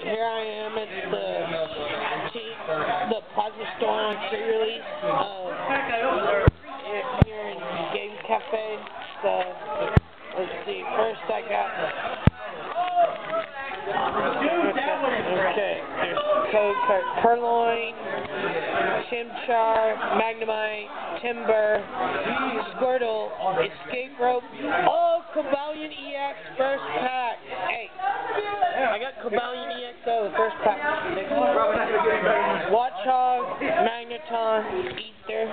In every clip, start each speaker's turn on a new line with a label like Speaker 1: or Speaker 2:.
Speaker 1: Here I am at the Plaza Storm pre-release here in Game Cafe. So let's see. First I got there's Code Purloin, Chimchar, Magnemite, Timber, Squirtle, Escape Rope. Oh, Cobalion EX first pack. Hey, I got Cobalion EXO first pack. Watchog, Magneton, Ether.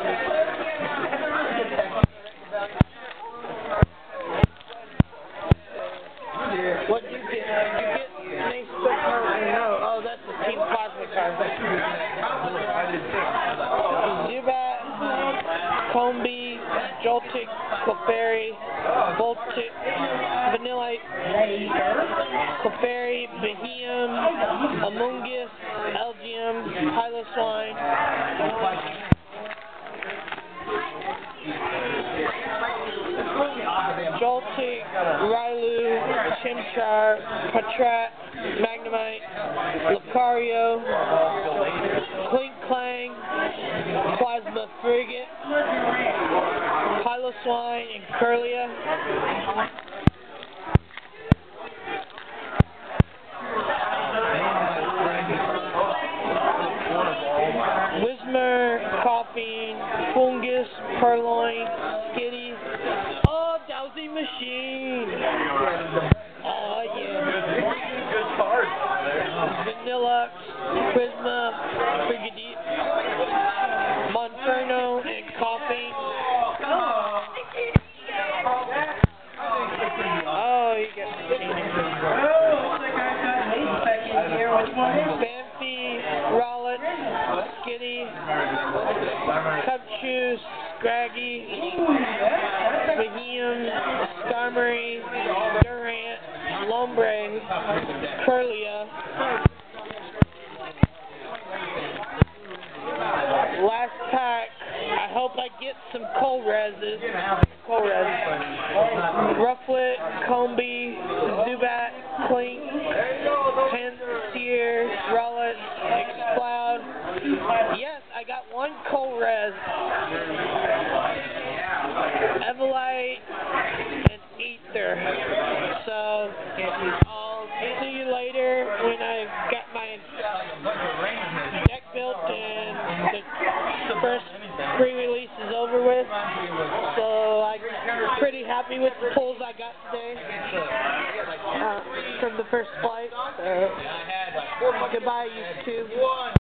Speaker 1: What did you get? Did you get nice spec card? No. Oh, that's the Team Plasma card. Zubat, Combi, Joltik, Clefairy, Voltic, Vanillite, Clefairy, Behemoth, Amoonguss, Elgium, Piloswine, Joltik, Railu, Chimchar, Patrat, Magnemite, Lucario, Clang, Plasma Frigate, Piloswine, and Curlia. Whismer, Coughing, Fungus, Purloin, Skitty. Oh, Dowsing Machine! Oh, yeah.
Speaker 2: Good cards.
Speaker 1: Vanilla, Prisma, Frigidite, Monferno, and Coughing. Oh, you got Bamfi, Rowlet, Skitty, Cubchoo, Scraggy, Behemoth, Skarmory, Durant, Lombre, Curlia. Last pack. I hope I get some Colreses. Rufflet, Combi, Zubat, Clink, Panseer, Rowlet, Exploud. Yes, I got one Colress. Evolite and Ether. So I'll see you later when I've got my deck built and the first pre-release is over with. So I'm pretty happy with the pulls I got today from the first flight. Goodbye, YouTube.